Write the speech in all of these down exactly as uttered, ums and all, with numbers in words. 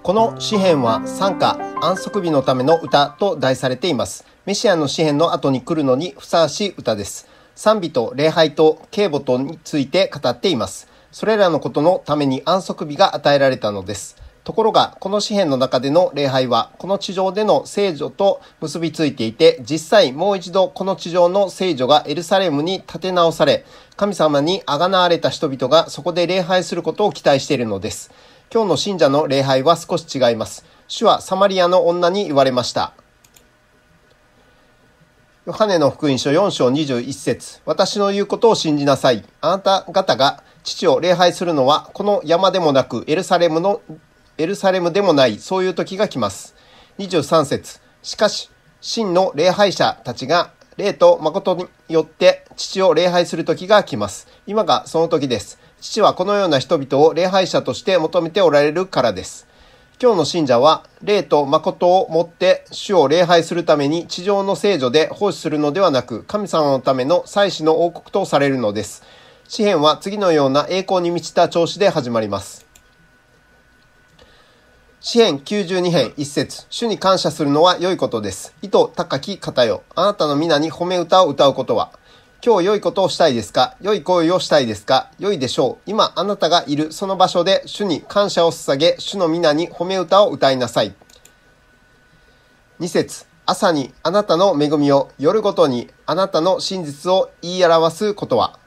この詩編は賛歌安息日のための歌と題されています。メシアの詩編の後に来るのにふさわしい歌です。賛美と礼拝と警母とについて語っています。それらのことのために安息日が与えられたのです。ところがこの詩編の中での礼拝はこの地上での聖女と結びついていて、実際もう一度この地上の聖女がエルサレムに建て直され、神様にあがなわれた人々がそこで礼拝することを期待しているのです。今日の信者の礼拝は少し違います。主はサマリアの女に言われました。ヨハネの福音書よん章にじゅういち節、私の言うことを信じなさい。あなた方が父を礼拝するのはこの山でもなくエルサレムのエルサレムでもない、そういう時が来ます。にじゅうさん節、しかし真の礼拝者たちが霊と誠によって父を礼拝する時が来ます。今がその時です。父はこのような人々を礼拝者として求めておられるからです。今日の信者は霊と誠をもって主を礼拝するために地上の聖女で奉仕するのではなく、神様のための祭司の王国とされるのです。詩編は次のような栄光に満ちた調子で始まります。詩編きゅうじゅうに編いち節、主に感謝するのは良いことです。意図高き方よ、あなたの皆に褒め歌を歌うことは。今日良いことをしたいですか？良い行為をしたいですか？良いでしょう。今あなたがいるその場所で主に感謝を捧げ、主の皆に褒め歌を歌いなさい。に節、朝にあなたの恵みを、夜ごとにあなたの真実を言い表すことは。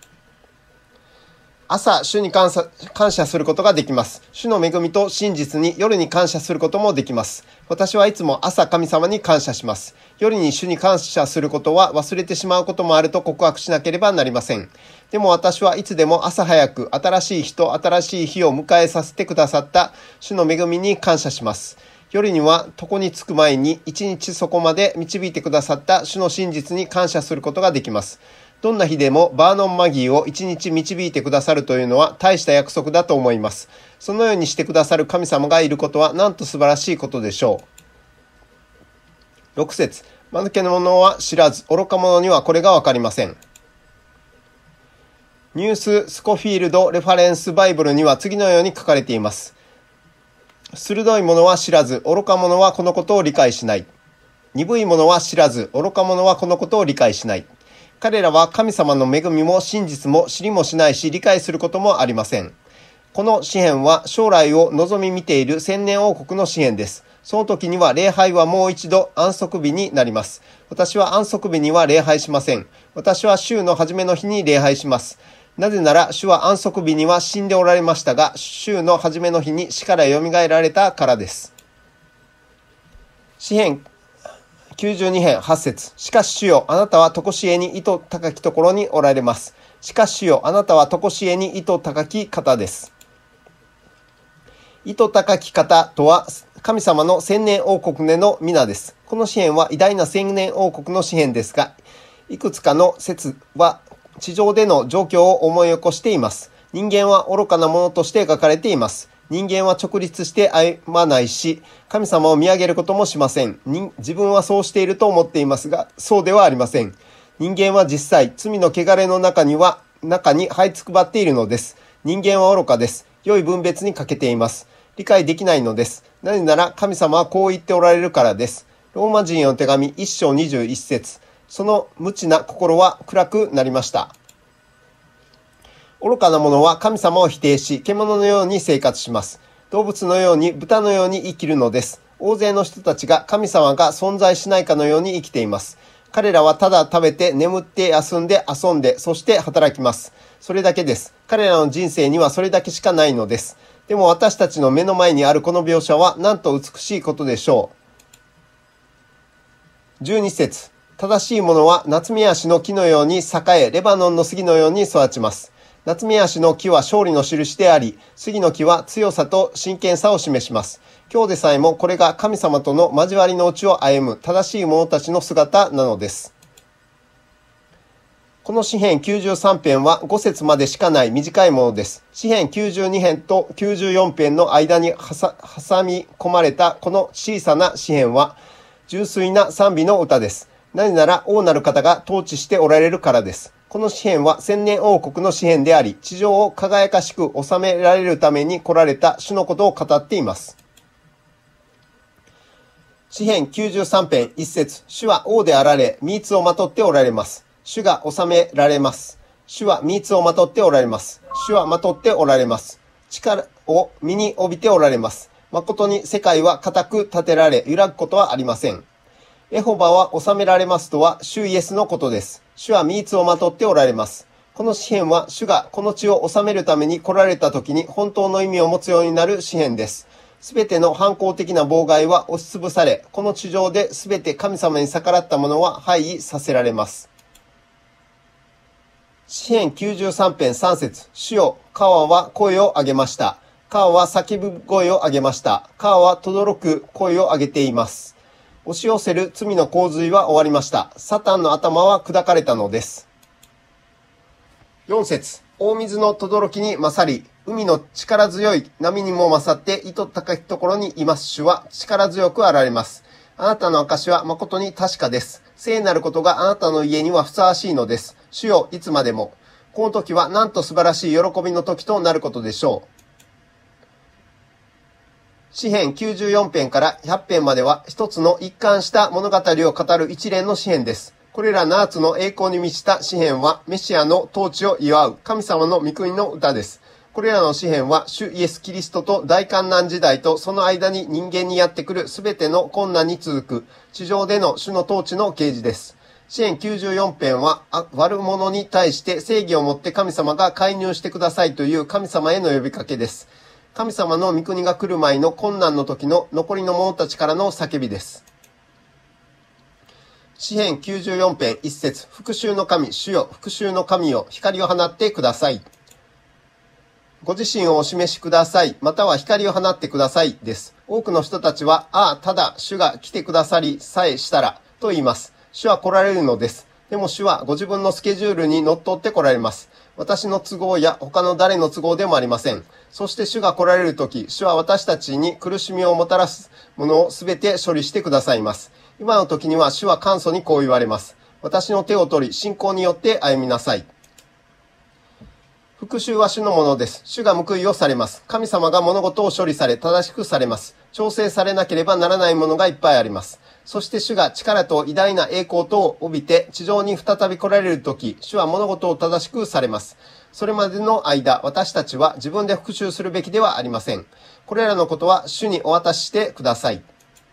朝、主に感謝、感謝することができます。主の恵みと真実に夜に感謝することもできます。私はいつも朝神様に感謝します。夜に主に感謝することは忘れてしまうこともあると告白しなければなりません。でも私はいつでも朝早く新しい日と新しい日を迎えさせてくださった主の恵みに感謝します。夜には床に着く前に一日そこまで導いてくださった主の真実に感謝することができます。どんな日でもバーノンマギーを一日導いてくださるというのは大した約束だと思います。そのようにしてくださる神様がいることはなんと素晴らしいことでしょう。ろく節、間抜け者は知らず、愚か者にはこれがわかりません。ニュース・スコフィールド・レファレンス・バイブルには次のように書かれています。鋭い者は知らず、愚か者はこのことを理解しない。鈍い者は知らず、愚か者はこのことを理解しない。彼らは神様の恵みも真実も知りもしないし、理解することもありません。この詩編は将来を望み見ている千年王国の詩編です。その時には礼拝はもう一度安息日になります。私は安息日には礼拝しません。私は週の初めの日に礼拝します。なぜなら主は安息日には死んでおられましたが、週の初めの日に死から蘇られたからです。詩編きゅうじゅうに編はち節、しかし主よ、あなたは常しえに意図高きところにおられます。しかし主よ、あなたは常しえに意図高き方です。意図高き方とは神様の千年王国での皆です。この詩編は偉大な千年王国の詩編ですが、いくつかの説は地上での状況を思い起こしています。人間は愚かなものとして描かれています。人間は直立して歩まないし、神様を見上げることもしません。自分はそうしていると思っていますが、そうではありません。人間は実際、罪の汚れの中には、中に這いつくばっているのです。人間は愚かです。良い分別に欠けています。理解できないのです。なぜなら神様はこう言っておられるからです。ローマ人への手紙いち章にじゅういち節、その無知な心は暗くなりました。愚かな者は神様を否定し、獣のように生活します。動物のように、豚のように生きるのです。大勢の人たちが神様が存在しないかのように生きています。彼らはただ食べて、眠って休んで遊んで、そして働きます。それだけです。彼らの人生にはそれだけしかないのです。でも私たちの目の前にあるこの描写はなんと美しいことでしょう。じゅうに節、正しい者は夏目足の木のように栄え、レバノンの杉のように育ちます。夏目足の木は勝利の印であり、杉の木は強さと真剣さを示します。今日でさえもこれが神様との交わりのうちを歩む正しい者たちの姿なのです。この詩編きゅうじゅうさん編はご節までしかない短いものです。詩編きゅうじゅうに編ときゅうじゅうよん編の間に挟み込まれたこの小さな詩編は純粋な賛美の歌です。なぜなら王なる方が統治しておられるからです。この詩編は千年王国の詩編であり、地上を輝かしく治められるために来られた主のことを語っています。 詩編きゅうじゅうさん編一節、主は王であられ、御杖をまとっておられます。主が治められます。主は御杖をまとっておられます。主はまとっておられます。力を身に帯びておられます。誠に世界は固く立てられ、揺らぐことはありません。エホバは治められますとは、主イエスのことです。主は御杖をまとっておられます。この詩編は、主がこの地を治めるために来られた時に本当の意味を持つようになる詩編です。すべての反抗的な妨害は押しつぶされ、この地上ですべて神様に逆らった者は廃位させられます。詩編きゅうじゅうさん編さん節、主よ、川は声を上げました。川は叫ぶ声を上げました。川は轟く声を上げています。押し寄せる罪の洪水は終わりました。サタンの頭は砕かれたのです。よん節、大水の轟に勝り、海の力強い波にも勝って、糸高きところにいます主は力強くあられます。あなたの証は誠に確かです。聖なることがあなたの家にはふさわしいのです。主よ、いつまでも。この時はなんと素晴らしい喜びの時となることでしょう。詩編きゅうじゅうよん編からひゃく編までは一つの一貫した物語を語る一連の詩編です。これらななつの栄光に満ちた詩編はメシアの統治を祝う神様の御国の歌です。これらの詩編は主イエス・キリストと大観難時代とその間に人間にやってくるすべての困難に続く地上での主の統治の啓示です。詩編きゅうじゅうよん編は悪者に対して正義をもって神様が介入してくださいという神様への呼びかけです。神様の御国が来る前の困難の時の残りの者たちからの叫びです。詩編きゅうじゅうよん編一節、復讐の神、主よ、復讐の神よ、光を放ってください。ご自身をお示しください、または光を放ってくださいです。多くの人たちは、ああ、ただ主が来てくださりさえしたら、と言います。主は来られるのです。でも主はご自分のスケジュールにのっとって来られます。私の都合や他の誰の都合でもありません。そして主が来られるとき、主は私たちに苦しみをもたらすものをすべて処理してくださいます。今の時には主は簡素にこう言われます。私の手を取り、信仰によって歩みなさい。復讐は主のものです。主が報いをされます。神様が物事を処理され、正しくされます。調整されなければならないものがいっぱいあります。そして主が力と偉大な栄光とを帯びて地上に再び来られるとき、主は物事を正しくされます。それまでの間、私たちは自分で復讐するべきではありません。これらのことは主にお渡ししてください。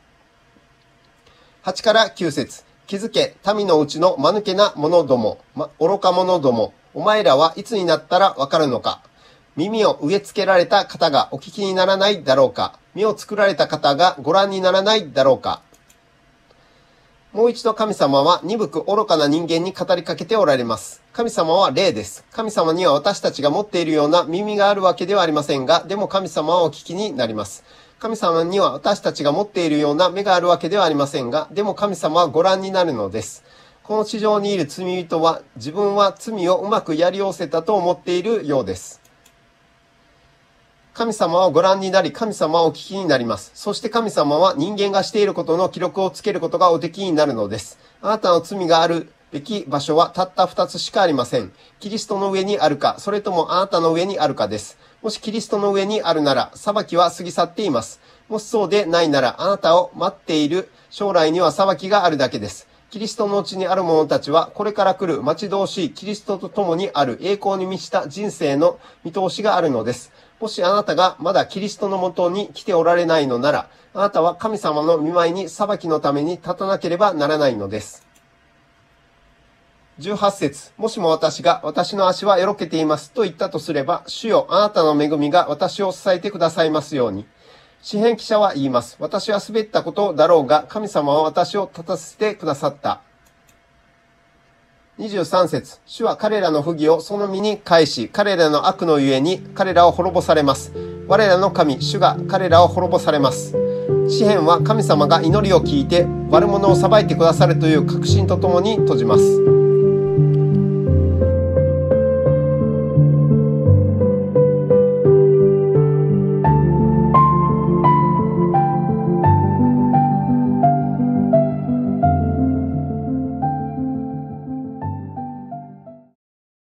はちからきゅう節。気づけ、民のうちの間抜けな者ども、ま、愚か者ども。お前らはいつになったらわかるのか。耳を植え付けられた方がお聞きにならないだろうか。身を作られた方がご覧にならないだろうか。もう一度神様は鈍く愚かな人間に語りかけておられます。神様は霊です。神様には私たちが持っているような耳があるわけではありませんが、でも神様はお聞きになります。神様には私たちが持っているような目があるわけではありませんが、でも神様はご覧になるのです。この地上にいる罪人は自分は罪をうまくやりおせたと思っているようです。神様はご覧になり、神様はお聞きになります。そして神様は人間がしていることの記録をつけることがおできになるのです。あなたの罪があるべき場所はたった二つしかありません。キリストの上にあるか、それともあなたの上にあるかです。もしキリストの上にあるなら、裁きは過ぎ去っています。もしそうでないなら、あなたを待っている将来には裁きがあるだけです。キリストのうちにある者たちは、これから来る待ち遠しいキリストと共にある栄光に満ちた人生の見通しがあるのです。もしあなたがまだキリストのもとに来ておられないのなら、あなたは神様の御前に裁きのために立たなければならないのです。じゅうはち節。もしも私が私の足はよろけていますと言ったとすれば、主よあなたの恵みが私を支えてくださいますように。詩編記者は言います。私は滑ったことだろうが、神様は私を立たせてくださった。にじゅうさん節。主は彼らの不義をその身に返し、彼らの悪のゆえに彼らを滅ぼされます。我らの神、主が彼らを滅ぼされます。詩編は神様が祈りを聞いて悪者を裁いてくださるという確信とともに閉じます。